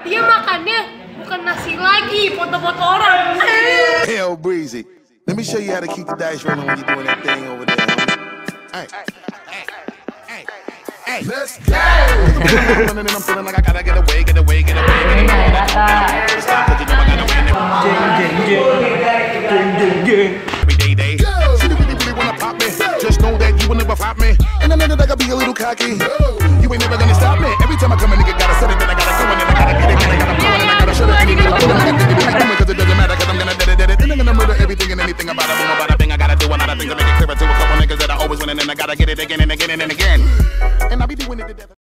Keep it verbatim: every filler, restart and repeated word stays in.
Dia makannya bukan nasi lagi, foto-foto orang. Hell breezy. Let me show you how to keep the dice rolling when you're doing that thing over there. Hey, hey, hey, hey, let's go. I'm feeling like I gotta get away, get away, get away, get away. Stop, 'cause you know I gotta win it. Jeng jeng jeng, jeng jeng jeng. Every day, day. See, they really, really wanna pop me. Just know that you will never flop me. And I know that I gotta be a little cocky. You ain't never gonna stop me. Every time I come in, nigga gotta set it, then I gotta go in, then I gotta get it, then I gotta go in, and I gotta shut it, and I gotta pull it, because it doesn't matter, because I'm gonna dead it, dead it. Then I'm gonna murder everything and anything about it, boom, about a thing. I gotta do another thing to make it clearer to a couple niggas that I always win, and then I gotta get it again and again and again. And I be doing it to death.